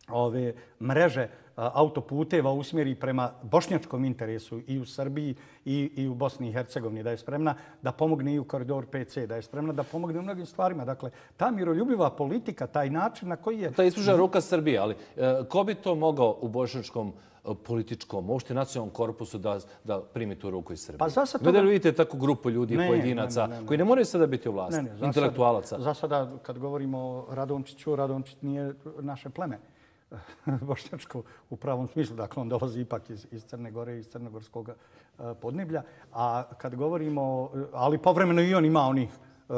Speaker 2: ove mreže autoputeva usmjeri prema bošnjačkom interesu i u Srbiji i, i u Bosni i Hercegovini, da je spremna da pomogne i u koridor P C, da je spremna da pomogne u mnogim stvarima. Dakle, ta miroljubiva politika, taj način na koji je...
Speaker 1: Ta ispruža ruka Srbije, ali e, ko bi to mogao u bošnjačkom političkom, uopšte nacionalnom korpusu da, da primi tu ruku iz Srbije?
Speaker 2: Pa za sad
Speaker 1: toga... Gdje vidite takvu grupu ljudi,
Speaker 2: ne,
Speaker 1: pojedinaca,
Speaker 2: ne, ne, ne.
Speaker 1: koji ne moraju sada biti u vlasti,
Speaker 2: ne, ne,
Speaker 1: intelektualaca?
Speaker 2: Za sada, kad govorimo o Radončiću, Radončić nije naše pleme bošnjačko u pravom smislu. Dakle, on dolazi ipak iz, iz Crne Gore, iz crnogorskog uh, podneblja. A kad govorimo, ali povremeno i on ima onih uh,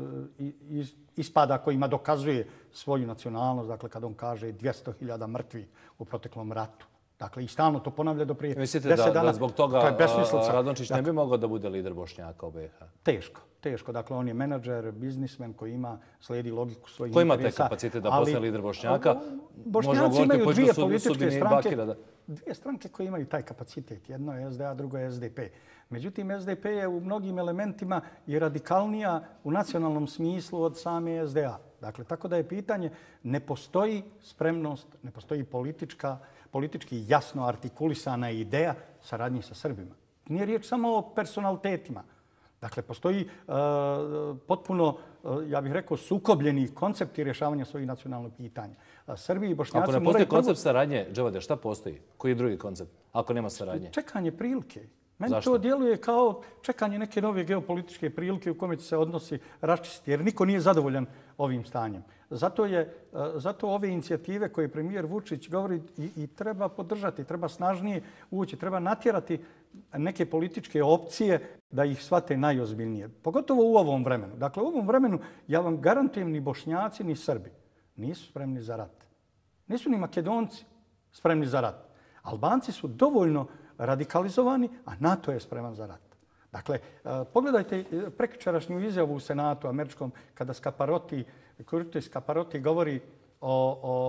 Speaker 2: iz, ispada kojima dokazuje svoju nacionalnost. Dakle, kad on kaže dvjesto hiljada mrtvih u proteklom ratu. Dakle, i stalno to ponavlja do prije deset dana.
Speaker 1: Mislite da, da zbog toga
Speaker 2: to
Speaker 1: Radončić
Speaker 2: dakle,
Speaker 1: ne bi mogao da bude lider Bošnjaka u B i H?
Speaker 2: Teško. Teško. Dakle, on je menadžer, biznismen koji ima, slijedi logiku svojih
Speaker 1: Ko ima
Speaker 2: interesa.
Speaker 1: te kapacitete da postane lider Bošnjaka?
Speaker 2: Bošnjaci imaju dvije političke stranke,
Speaker 1: Bakira, da...
Speaker 2: dvije stranke koje imaju taj kapacitet. Jedno je S D A, drugo je S D P. Međutim, S D P je u mnogim elementima i radikalnija u nacionalnom smislu od same S D A. Dakle, tako da je pitanje, ne postoji spremnost, ne postoji politička, politički jasno artikulisana ideja saradnje sa Srbima. Nije riječ samo o personalitetima. Dakle, postoji uh, potpuno, uh, ja bih rekao, sukobljeni koncepti rješavanja svojih nacionalnih pitanja. Uh, Srbi i Bošnjaci
Speaker 1: Ako ne
Speaker 2: moraju...
Speaker 1: postoji koncept saradnje, Dževade, šta postoji? Koji je drugi koncept ako nema saradnje?
Speaker 2: Čekanje prilike. Meni
Speaker 1: Zašto?
Speaker 2: to djeluje kao čekanje neke nove geopolitičke prilike u kome će se odnosi raščistiti, jer niko nije zadovoljan ovim stanjem. Zato, je, zato ove inicijative koje premijer Vučić govori i, i treba podržati, treba snažnije ući, treba natjerati neke političke opcije da ih shvate najozbiljnije. Pogotovo u ovom vremenu. Dakle, u ovom vremenu ja vam garantujem ni Bošnjaci ni Srbi nisu spremni za rat. Nisu ni Makedonci spremni za rat. Albanci su dovoljno radikalizovani, a NATO je spreman za rat. Dakle, pogledajte prekjučerašnju izjavu u Senatu američkom kada Scaparrotti, Curtis Scaparrotti govori o, o,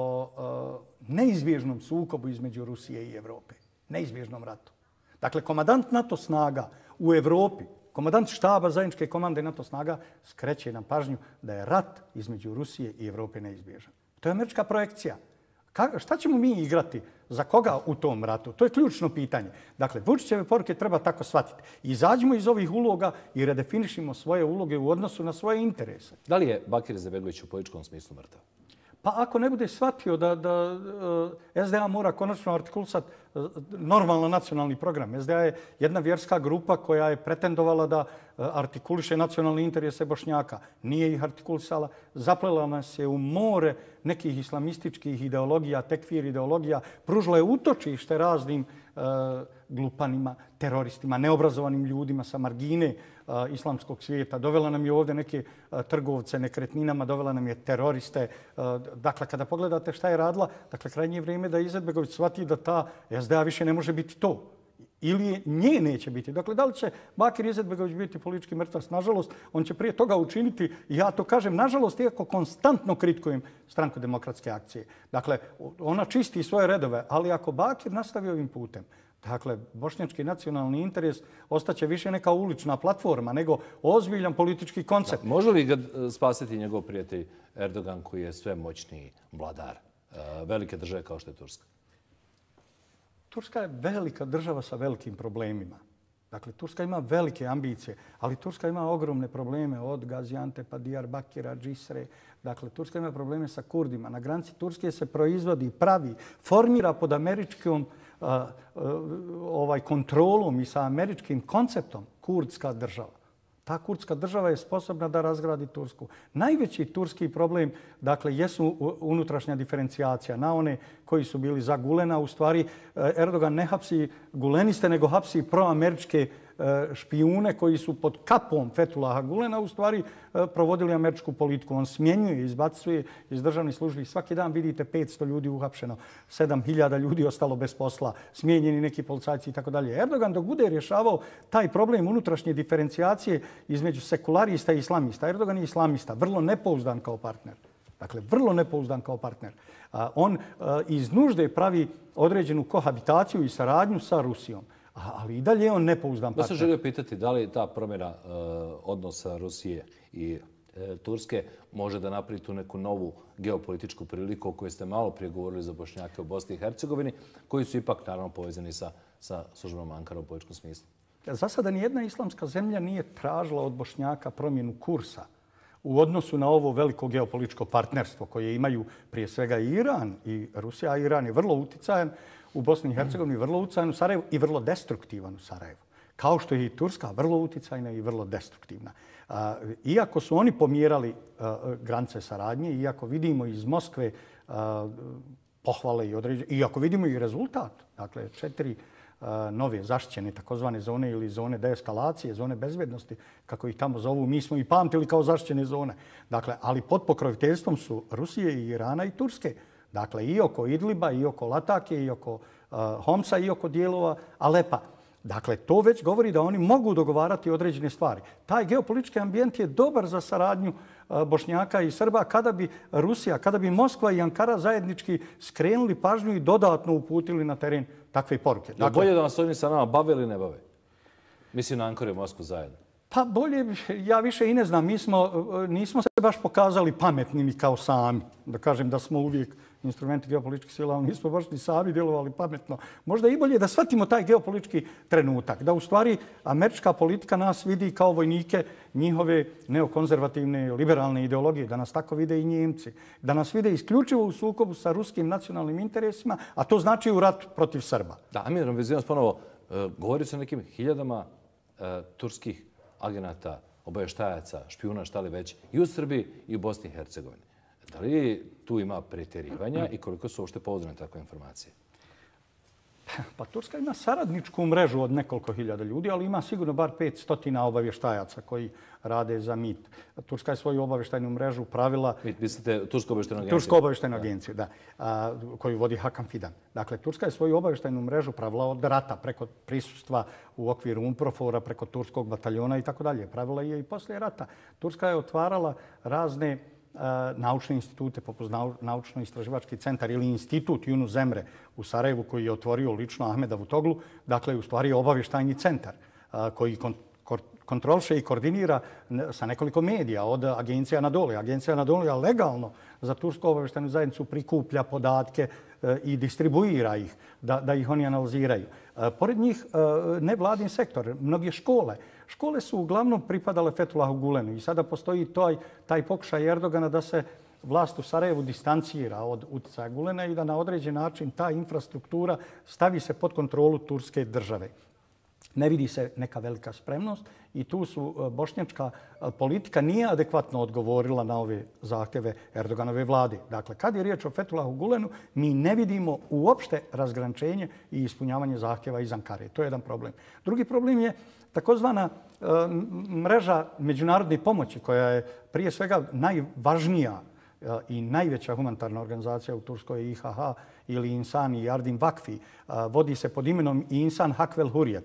Speaker 2: o neizbježnom sukobu između Rusije i Evrope. Neizbježnom ratu. Dakle, komandant NATO snaga u Evropi, komandant štaba zajedničke komande NATO snaga skreće nam pažnju da je rat između Rusije i Evrope neizbježan. To je američka projekcija. Ka, šta ćemo mi igrati? Za koga u tom ratu? To je ključno pitanje. Dakle, Vučićeve poruke treba tako shvatiti. Izađimo iz ovih uloga i redefinišimo svoje uloge u odnosu na svoje interese.
Speaker 1: Da li je Bakir Izetbegović u političkom smislu mrtav?
Speaker 2: Pa ako ne bude shvatio da, da S D A mora konačno artikulisati normalan nacionalni program. S D A je jedna vjerska grupa koja je pretendovala da artikuliše nacionalne interese Bošnjaka. Nije ih artikulisala. Zaplela nas je u more nekih islamističkih ideologija, tekfir ideologija. Pružila je utočište raznim uh, glupanima, teroristima, neobrazovanim ljudima sa margine uh, islamskog svijeta. Dovela nam je ovdje neke uh, trgovce nekretninama, dovela nam je teroriste. Uh, dakle, kada pogledate šta je radila, dakle, krajnje je vrijeme da Izetbegović shvati da ta S D A više ne može biti to. Ili nje neće biti. Dakle, da li će Bakir Izetbegović biti politički mrtvac? Nažalost, on će prije toga učiniti, i ja to kažem, nažalost, iako konstantno kritikujem Stranku demokratske akcije. Dakle, ona čisti svoje redove, ali ako Bakir nastavi ovim putem, dakle, bošnjački nacionalni interes ostaće više neka ulična platforma nego ozbiljan politički koncept.
Speaker 1: Da, može li ga spasiti njegov prijatelj Erdogan koji je sve moćniji vladar velike države kao što je Turska?
Speaker 2: Turska je velika država sa velikim problemima. Dakle, Turska ima velike ambicije, ali Turska ima ogromne probleme od Gaziantepa, Diyarbakira, Džisre. Dakle, Turska ima probleme sa Kurdima. Na granici Turske se proizvodi, pravi, formira pod američkom uh, uh, ovaj, kontrolom i sa američkim konceptom kurdska država. Ta kurdska država je sposobna da razgradi Tursku. Najveći turski problem, dakle, jesu unutrašnja diferencijacija na one koji su bili za Gulena. U stvari, Erdogan ne hapsi guleniste, nego hapsi proameričke špijune koji su pod kapom Fethullaha Gulena u stvari provodili američku politiku. On smjenjuje, izbacuje iz državnih službi. Svaki dan vidite petsto ljudi uhapšeno, sedam hiljada ljudi ostalo bez posla, smijenjeni neki policajci i tako dalje. Erdogan dok bude rješavao taj problem unutrašnje diferencijacije između sekularista i islamista. Erdogan je islamista, vrlo nepouzdan kao partner. Dakle, vrlo nepouzdan kao partner. On iz nužde pravi određenu kohabitaciju i saradnju sa Rusijom. Ali i dalje je on nepouzdan partner.
Speaker 1: Ja sam želio pitati da li ta promjena uh, odnosa Rusije i Turske može da napravi tu neku novu geopolitičku priliku o kojoj ste malo prije govorili za Bošnjake u Bosni i Hercegovini, koji su ipak naravno povezani sa, sa službom Ankara u političkom smislu.
Speaker 2: Za sada nijedna islamska zemlja nije tražila od Bošnjaka promjenu kursa u odnosu na ovo veliko geopolitičko partnerstvo koje imaju prije svega i Iran i Rusija. A Iran je vrlo uticajan u Bosni i Hercegovini, vrlo uticajan u Sarajevu i vrlo destruktivan u Sarajevu. Kao što je i Turska vrlo uticajna i vrlo destruktivna. Iako su oni pomjerali granice saradnje, iako vidimo iz Moskve pohvale i određenje, iako vidimo i rezultat, dakle četiri nove zaštićene takozvane zone ili zone deeskalacije, zone bezbednosti, kako ih tamo zovu, mi smo i pamtili kao zaštićene zone. Dakle, ali pod pokroviteljstvom su Rusije i Irana i Turske. Dakle, i oko Idliba, i oko Latake, i oko Homsa, i oko dijelova Alepa. Dakle, to već govori da oni mogu dogovarati određene stvari. Taj geopolitički ambijent je dobar za saradnju Bošnjaka i Srba kada bi Rusija, kada bi Moskva i Ankara zajednički skrenuli pažnju i dodatno uputili na teren takve poruke.
Speaker 1: Dakle, bolje da nas oni sa nama bave ili ne bave? Mislim na Ankaru i Moskvu zajedno.
Speaker 2: Pa bolje, ja više i ne znam. Mi smo, nismo se baš pokazali pametnimi kao sami. Da kažem da smo uvijek instrumenti geopolitičkih sila, ali nismo baš ni sami djelovali pametno. Možda i bolje da shvatimo taj geopolitički trenutak. Da u stvari američka politika nas vidi kao vojnike njihove neokonzervativne liberalne ideologije. Da nas tako vide i Njemci. Da nas vide isključivo u sukobu sa ruskim nacionalnim interesima, a to znači u rat protiv Srba.
Speaker 1: Da, Amir Ramazanović ponovo govori se o nekim hiljadama turskih agenata, obavještajaca, špijuna, šta li već, i u Srbiji i u Bosni i Hercegovini. Da li tu ima pretjerivanja i koliko su uopšte pouzdane takve informacije?
Speaker 2: Pa Turska ima saradničku mrežu od nekoliko hiljada ljudi, ali ima sigurno bar pet stotina obavještajaca koji rade za M I T. Turska je svoju obavještajnu mrežu pravila...
Speaker 1: M I T, mislite Tursku obavještajnu agenciju?
Speaker 2: Tursku obavještajnu agenciju, da, a, koju vodi Hakan Fidan. Dakle, Turska je svoju obavještajnu mrežu pravila od rata, preko prisustva u okviru UNPROFOR-a, preko turskog bataljona i tako dalje. Pravila je i poslije rata. Turska je otvarala razne naučne institute, poput Naučno-istraživački centar ili institut Yunus Emre u Sarajevu koji je otvorio lično Ahmed Davutoglu. Dakle, u stvari je obavještajni centar koji kontrolše i koordinira sa nekoliko medija od agencija na dole. Agencija na dole legalno za tursku obavještajnu zajednicu prikuplja podatke i distribuira ih, da, da ih oni analiziraju. Pored njih nevladin sektor, mnoge škole. Škole su uglavnom pripadale Fethulahu Gulenu i sada postoji taj, taj pokušaj Erdogana da se vlast u Sarajevu distancira od utjecaja Gulena i da na određen način ta infrastruktura stavi se pod kontrolu turske države. Ne vidi se neka velika spremnost i tu su bošnjačka politika nije adekvatno odgovorila na ove zahtjeve Erdoganove vlade. Dakle, kad je riječ o Fethulahu Gulenu, mi ne vidimo uopšte razgraničenje i ispunjavanje zahtjeva iz Ankare. To je jedan problem. Drugi problem je takozvana mreža međunarodne pomoći koja je prije svega najvažnija i najveća humanitarna organizacija u Turskoj I H H ili Insan i Yardim Vakfi. Vodi se pod imenom Insan Hakvel Hurriyet.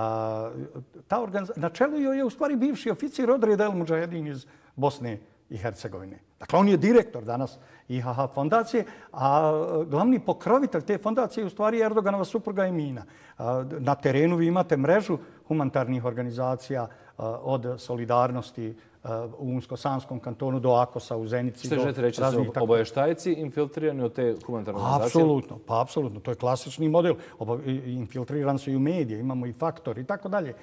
Speaker 2: Ta organizacija, na čelu joj je u stvari bivši oficir odreda El Mujahedin iz Bosne i Hercegovine. Dakle, on je direktor danas I H H fondacije, a glavni pokrovitelj te fondacije je u stvari Erdoganova supruga Emina. Na terenu vi imate mrežu humanitarnih organizacija od Solidarnosti u Unsko-Sanskom kantonu do Akosa u Zenici.
Speaker 1: Što želite reći, su obavještajci infiltrirani od te humanitarne organizacije?
Speaker 2: Apsolutno, pa apsolutno. To je klasični model. Infiltriran su i u medije, imamo i faktor i tako dalje.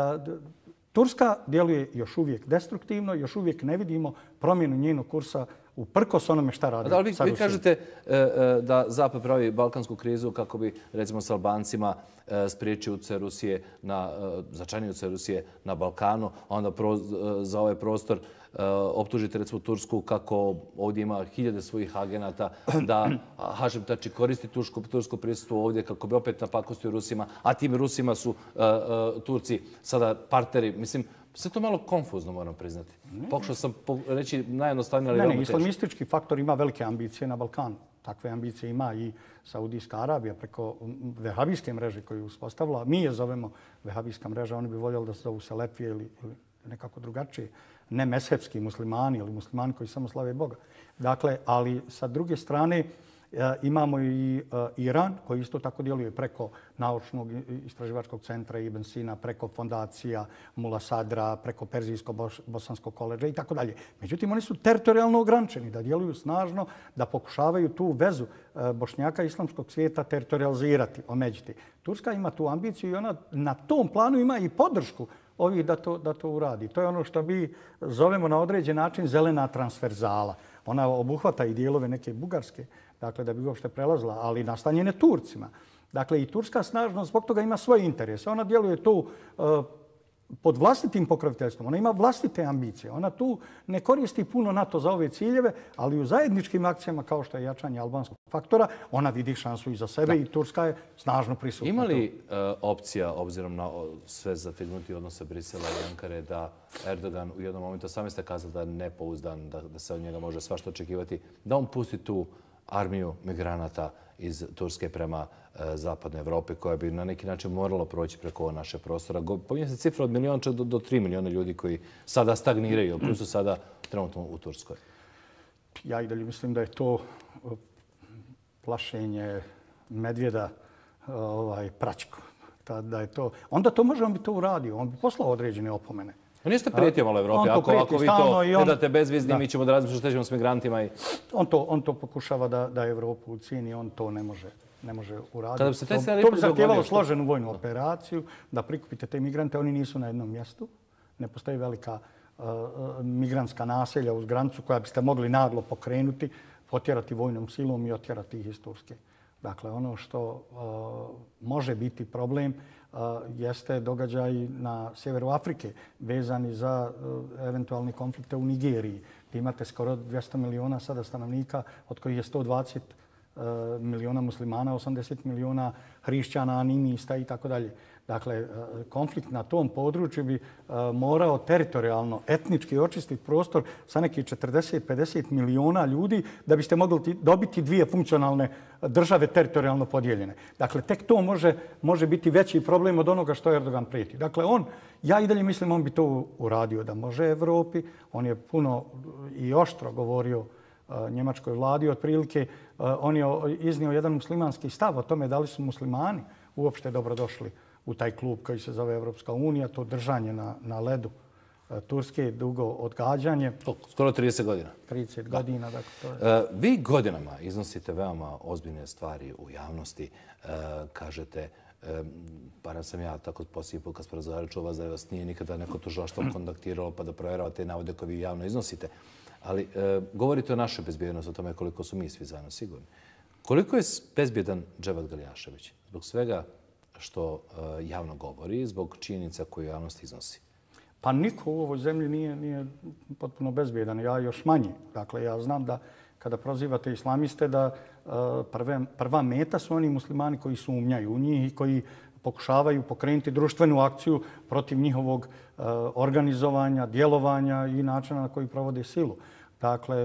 Speaker 2: Turska djeluje još uvijek destruktivno, još uvijek ne vidimo promjenu njenog kursa uprkos onome šta radi.
Speaker 1: Da li vi, vi kažete da Zapad pravi balkansku krizu kako bi, recimo, s Albancima spriječio utjecaj Rusije, na, začanio utjecaj Rusije na Balkanu, a onda pro, za ovaj prostor optužite, recimo, Tursku kako ovdje ima hiljade svojih agenata, da Hašim Tači koristi tursko, tursko prisustvo ovdje kako bi opet napakostio Rusima, a tim Rusima su uh, uh, Turci sada partneri. Mislim, sve to malo konfuzno, moram priznati. Pokušao sam reći najjednostavnije, ali veoma teško.
Speaker 2: Islamistički faktor ima velike ambicije na Balkanu. Takve ambicije ima i Saudijska Arabija preko vehabijske mreže koju je uspostavila. Mi je zovemo vehabijska mreža, oni bi voljeli da se zovu Selefije ili, ili nekako drugačije. Ne mezhebski muslimani ili muslimani koji samo slave Boga. Dakle, ali sa druge strane Imamo i Iran koji isto tako djeluje preko naučnog istraživačkog centra Ibn Sina, preko fondacija Mula Sadra, preko Perzijsko-bosanskog koledža i tako dalje. Međutim, oni su teritorijalno ograničeni, da djeluju snažno, da pokušavaju tu vezu Bošnjaka i islamskog svijeta teritorializirati, omeđiti. Turska ima tu ambiciju i ona na tom planu ima i podršku ovih da to, da to uradi. To je ono što mi zovemo na određen način zelena transverzala. Ona obuhvata i dijelove neke Bugarske, dakle da bi uopšte prelazila, ali nastanjene Turcima. Dakle, i Turska snažno zbog toga ima svoje interese. Ona djeluje tu uh, pod vlastitim pokroviteljstvom. Ona ima vlastite ambicije. Ona tu ne koristi puno NATO za ove ciljeve, ali u zajedničkim akcijama kao što je jačanje albanskog faktora, ona vidi šansu i za sebe i Turska je snažno prisutna.
Speaker 1: Ima li uh, opcija, obzirom na sve zategnuti odnose Brisela i Ankare, da Erdogan u jednom momentu, sami ste kazali da je nepouzdan, da, da se od njega može svašta očekivati, da on pusti tu armiju migranata iz Turske prema e, zapadne Evrope, koja bi na neki način morala proći preko naše prostora. Pominje se cifra od milion do, do tri miliona ljudi koji sada stagniraju, koji su sada trenutno u Turskoj.
Speaker 2: Ja i dalje mislim da je to plašenje medvjeda ovaj, praćko. Da je to, onda to može, on bi to uradio. On bi poslao određene opomene.
Speaker 1: On jeste prijetio malo Evropi. Ako, ako vi to ne date bezvizni, mi ćemo da razmišljamo što ćemo s migrantima. I...
Speaker 2: On, to, on to pokušava da, da Evropu ucijeni, on to ne može, ne može uraditi.
Speaker 1: Kada bi se taj
Speaker 2: to, to bi zahtijevalo složenu vojnu operaciju, da prikupite te migrante. Oni nisu na jednom mjestu. Ne postoji velika uh, migrantska naselja uz granicu koja biste mogli naglo pokrenuti, potjerati vojnom silom i otjerati ih iz Turske. Dakle, ono što uh, može biti problem uh, jeste događaj na sjeveru Afrike vezani za uh, eventualne konflikte u Nigeriji. Vi imate skoro dvjesto miliona sada stanovnika, od kojih je sto dvadeset uh, miliona muslimana, osamdeset miliona hrišćana, animista i tako dalje. Dakle, konflikt na tom području bi morao teritorijalno, etnički očistiti prostor sa nekih četrdeset do pedeset miliona ljudi da biste mogli dobiti dvije funkcionalne države teritorijalno podijeljene. Dakle, tek to može, može biti veći problem od onoga što Erdogan prijeti. Dakle, on, ja i dalje mislim on bi to uradio da može Evropi. On je puno i oštro govorio njemačkoj vladi. Otprilike, on je iznio jedan muslimanski stav o tome da li su muslimani uopšte dobrodošli u taj klub koji se zove Evropska unija, to držanje na, na ledu Turske, dugo odgađanje.
Speaker 1: Skoro trideset godina.
Speaker 2: trideset godina. Dakle, to je...
Speaker 1: Vi godinama iznosite veoma ozbiljne stvari u javnosti. Kažete, barem sam ja tako posljednji put kad smo razgovarali čuo vas da vas nije nikada neko tužilaštvo kontaktiralo pa da provjeravate te navode koje vi javno iznosite. Ali govorite o našoj bezbjednosti, o tome koliko su mi svi zajedno sigurni. Koliko je bezbjedan Dževat Galjašević? Zbog svega što uh, javno govori, zbog činjenica koju javnost iznosi?
Speaker 2: Pa niko u ovoj zemlji nije, nije potpuno bezbjedan. Ja još manje. Dakle, ja znam da kada prozivate islamiste da uh, prve, prva meta su oni muslimani koji sumnjaju u njih i koji pokušavaju pokrenuti društvenu akciju protiv njihovog uh, organizovanja, djelovanja i načina na koji provode silu. Dakle,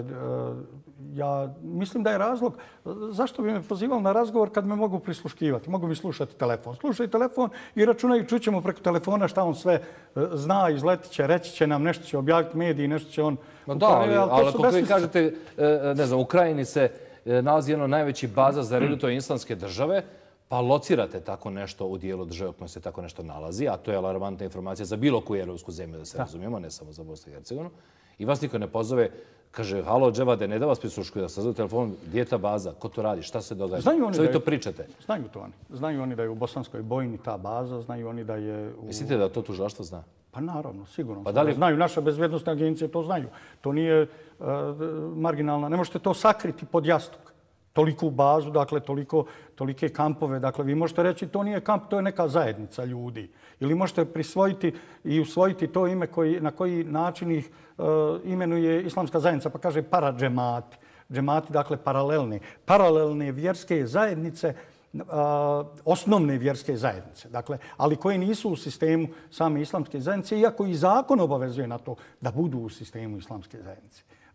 Speaker 2: ja mislim da je razlog zašto bi me pozivali na razgovor kad me mogu prisluškivati. Mogu mi slušati telefon. Slušaju telefon i računaju, čućemo preko telefona šta on sve zna, izletit će, reći će nam, nešto će objaviti mediji, nešto će on...
Speaker 1: No da, ali, ali ako vi kažete, ne znam, u Ukrajini se nalazi jedno najveći baza za redu, to je islamske države, pa locirate tako nešto u dijelu države u kojem se tako nešto nalazi, a to je alarmantna informacija za bilo koju europsku zemlju, da se razumijemo, ne samo za Bosnu i Hercegovinu. I vas niko ne pozove, kaže, halo, Dževade, ne da vas prisluškuju, da sazove telefon, gdje je ta baza, ko to radi, šta se događa, što vi to pričate?
Speaker 2: Znaju to oni. Znaju oni da je u Bosanskoj bojni ta baza, znaju oni da je... U...
Speaker 1: Mislite da to tužilaštvo zna?
Speaker 2: Pa naravno, sigurno.
Speaker 1: Pa da li...
Speaker 2: Znaju, naše bezbjednostne agencije to znaju. To nije uh, marginalna, ne možete to sakriti pod jastuk. Toliku bazu, dakle, toliko, tolike kampove. Dakle, vi možete reći to nije kamp, to je neka zajednica ljudi. Ili možete prisvojiti i usvojiti to ime koji, na koji način ih uh, imenuje islamska zajednica, pa kaže paradžemati. Džemati, dakle, paralelne. Paralelne vjerske zajednice, uh, osnovne vjerske zajednice. Dakle, ali koje nisu u sistemu same islamske zajednice, iako i zakon obavezuje na to da budu u sistemu islamske zajednice.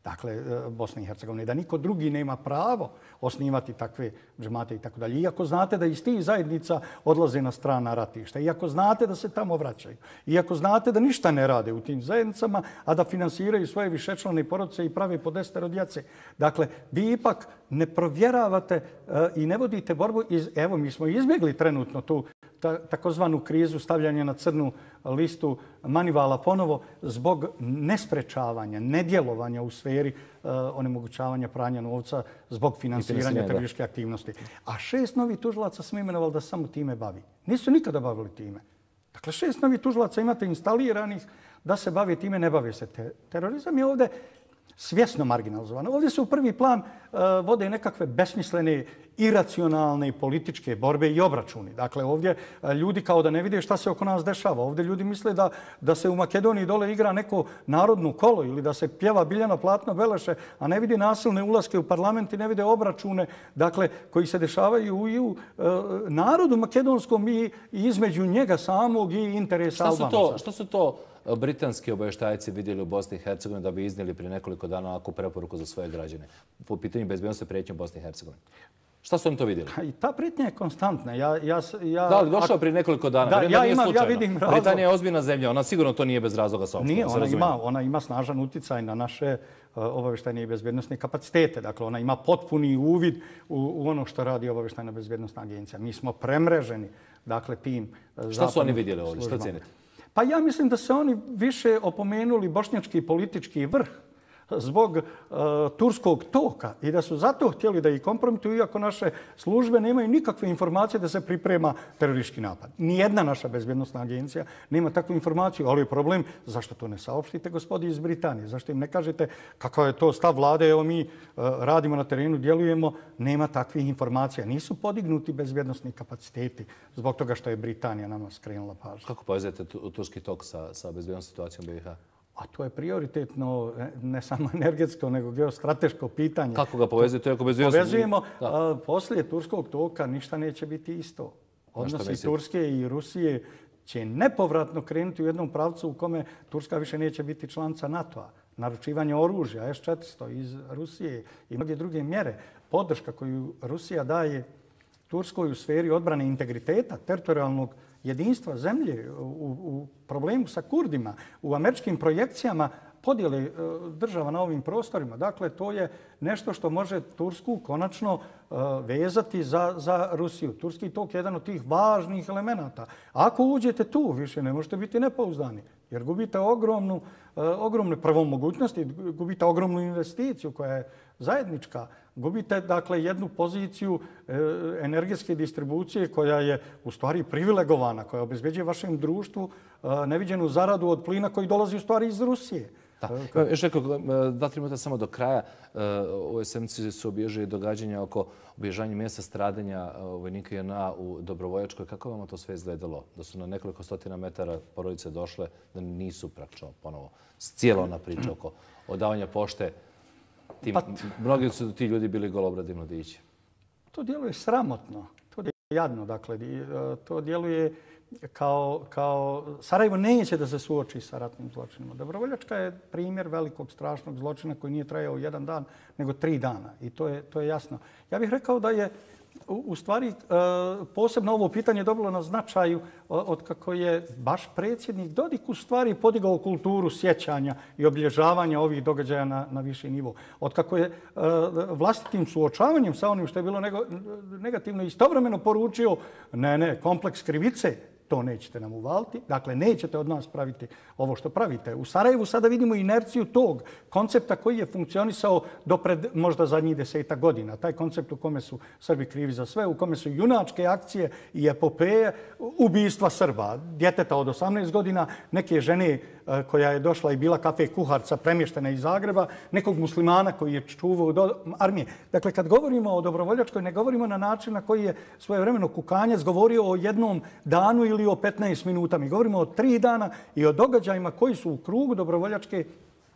Speaker 2: dakle, Bosne i Hercegovine, da niko drugi nema pravo osnivati takve džemate i tako dalje. Iako znate da iz tih zajednica odlaze na strana ratišta, iako znate da se tamo vraćaju, iako znate da ništa ne rade u tim zajednicama, a da finansiraju svoje višečlane porodice i prave po desetero djece. Dakle, vi ipak ne provjeravate i ne vodite borbu. Evo, mi smo izbjegli trenutno tu takozvanu krizu stavljanja na crnu listu Manivala ponovo zbog nesprečavanja, nedjelovanja u sferi onemogućavanja pranja novca zbog finansiranja terorističke aktivnosti. A šest novih tužilaca smo imenovali da samo time bavi. Nisu nikada bavili time. Dakle, šest novih tužilaca imate instaliranih da se bavi time, ne bave se. Terorizam je ovdje svjesno marginalizovan. Ovdje se u prvi plan uh, vode nekakve besmislene, iracionalne političke borbe i obračuni. Dakle, ovdje uh, ljudi kao da ne vide šta se oko nas dešava. Ovdje ljudi misle da, da se u Makedoniji dole igra neko narodno kolo ili da se pjeva Biljana Platno Beleše, a ne vidi nasilne ulaske u parlament i ne vide obračune, dakle, koji se dešavaju i u uh, narodu makedonskom i, i između njega samog i interesa Albanaca.
Speaker 1: Šta su to britanski obavještajci vidjeli u Bosni i Hercegovini da bi iznijeli prije nekoliko dana ovakvu preporuku za svoje građane po pitanju bezbednosti prijetnje u Bosni i Hercegovini? Šta su oni to vidjeli?
Speaker 2: I ta prijetnja je konstantna. Ja, ja, ja,
Speaker 1: da, ali došao prije nekoliko dana.
Speaker 2: Da, ja, imam, ja vidim razlog.
Speaker 1: Britanija je ozbiljna zemlja. Ona sigurno to nije bez razloga saopštila.
Speaker 2: Nije, ona ima, ona ima snažan utjecaj na naše uh, obavještajne i bezbednostne kapacitete. Dakle, ona ima potpuni uvid u, u ono što radi obavještajna bezbednostna agencija. Mi smo premreženi, dakle, tim uh,
Speaker 1: Šta su oni vidjeli ovdje? Šta cijenite?
Speaker 2: Pa ja mislim da se oni više opomenuli bošnjački politički vrh zbog uh, turskog toka i da su zato htjeli da ih kompromituju, iako naše službe nemaju nikakve informacije da se priprema teroristički napad. Nijedna naša bezbjednostna agencija nema takvu informaciju, ali je problem zašto to ne saopštite gospodi iz Britanije, zašto im ne kažete kakav je to stav vlade, evo mi uh, radimo na terenu, djelujemo, nema takvih informacija. Nisu podignuti bezbjednostni kapaciteti zbog toga što je Britanija nama skrenula pažnju.
Speaker 1: Kako povezujete turski tok sa, sa bezbjednostnom situacijom B iH?
Speaker 2: A to je prioritetno ne samo energetsko, nego geostrateško pitanje.
Speaker 1: Kako ga povezujete? Ako bezbjednost...
Speaker 2: Povezujemo. A, poslije turskog toka ništa neće biti isto. Odnosi Turske i Rusije će nepovratno krenuti u jednom pravcu u kome Turska više neće biti članica NATO-a. Naručivanje oružja, S četiristo iz Rusije i mnoge druge mjere. Podrška koju Rusija daje Turskoj u sferi odbrane integriteta, teritorijalnog jedinstva zemlje, u, u problemu sa Kurdima, u američkim projekcijama podjele država na ovim prostorima. Dakle, to je nešto što može Tursku konačno uh, vezati za, za Rusiju. Turski tok je jedan od tih važnih elemenata. Ako uđete tu, više ne možete biti nepouzdani, jer gubite ogromnu, uh, ogromne prvo mogućnosti, gubite ogromnu investiciju koja je zajednička. Gubite, dakle, jednu poziciju e, energetske distribucije koja je u stvari privilegovana, koja obezbeđuje vašem društvu e, neviđenu zaradu od plina koji dolazi u stvari iz Rusije.
Speaker 1: Da. Još nekoliko, dva, tri minuta samo do kraja. U ovoj sedmici su obježili događanja oko obježanja mjesta stradanja vojnika J N A u Dobrovoljačkoj. Kako vam to sve izgledalo? Da su na nekoliko stotina metara porodice došle, da nisu praktično ponovo cijela ona priča oko odavanja pošte. Tim, pa, mnogi su ti ljudi bili golobradi mladići.
Speaker 2: To djeluje sramotno. To je jadno. Dakle, to djeluje kao, kao... Sarajevo neće da se suoči sa ratnim zločinima. Dobrovoljačka je primjer velikog strašnog zločina koji nije trajao jedan dan, nego tri dana. I to je, to je jasno. Ja bih rekao da je u, u stvari posebno ovo pitanje dobilo na značaju od kako je baš predsjednik Dodik u stvari podigao kulturu sjećanja i obilježavanja ovih događaja na, na viši nivo. Od kako je vlastitim suočavanjem sa onim što je bilo negativno istovremeno poručio ne, ne, kompleks krivice, to nećete nam uvaliti. Dakle, nećete od nas praviti ovo što pravite. U Sarajevu sada vidimo inerciju tog koncepta koji je funkcionisao do pred možda zadnjih deseta godina. Taj koncept u kome su Srbi krivi za sve, u kome su junačke akcije i epopeje ubistva Srba. Djeteta od osamnaest godina, neke žene koja je došla i bila kafe kuharca premještena iz Zagreba, nekog muslimana koji je čuvao do armije. Dakle, kad govorimo o Dobrovoljačkoj, ne govorimo na način na koji je svojevremeno Kukanjac govorio o jednom danu ili o petnaest minuta. Mi govorimo o tri dana i o događajima koji su u krugu Dobrovoljačke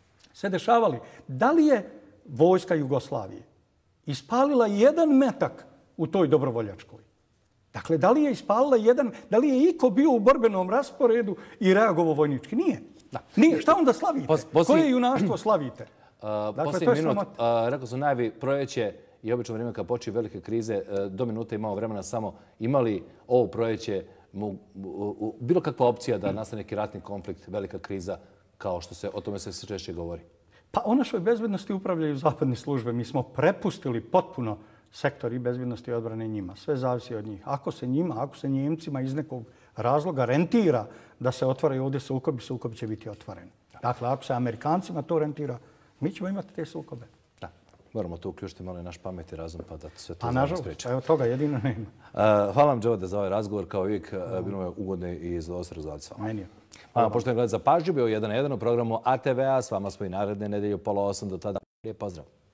Speaker 2: se dešavali. Da li je vojska Jugoslavije ispalila jedan metak u toj Dobrovoljačkoj? Dakle, da li je ispalila jedan, da li je iko bio u borbenom rasporedu i reagovao vojnički? Nije. Da. Nije. Šta onda slavite? Pos, poslije... Koje junaštvo slavite?
Speaker 1: Posljednji minut, rekao sam najavi proljeće i obično vrijeme kad počinju velike krize, do minute imamo vremena samo. Imali ovo proljeće bilo kakva opcija da nastane neki ratni konflikt, velika kriza, kao što se o tome se sve češće govori?
Speaker 2: Pa o našoj bezbednosti upravljaju zapadne službe. Mi smo prepustili potpuno sektor i bezbednosti i odbrane njima. Sve zavisi od njih. Ako se njima, ako se Njemcima iz nekog razloga rentira da se otvaraju ovdje sukobi, sukobi će biti otvoreni. Dakle, ako se Amerikancima to rentira, mi ćemo imati te sukobe.
Speaker 1: Da, moramo tu uključiti malo i naš pamet i razum pa da sve to
Speaker 2: A
Speaker 1: znamo
Speaker 2: nažalost,
Speaker 1: spriječiti.
Speaker 2: evo toga jedino nema.
Speaker 1: Hvala vam, Džavade, za ovaj razgovor. Kao uvijek, bilo je ugodno i zadovoljstvo razgovarati s vama.
Speaker 2: Meni je.
Speaker 1: Poštovani gledatelji, za pažnju bio jedan na jedan u programu A T V A. S vama smo i naredne nedelje u pola osam. Do tada, lijep pozdrav.